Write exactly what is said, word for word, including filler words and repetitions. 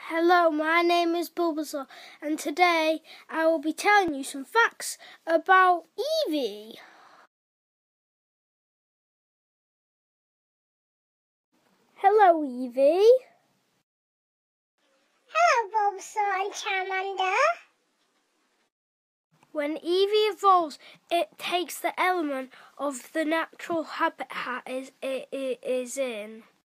Hello, my name is Bulbasaur, and today I will be telling you some facts about Eevee. Hello, Eevee. Hello, Bulbasaur and Charmander. When Eevee evolves, it takes the element of the natural habitat it is in.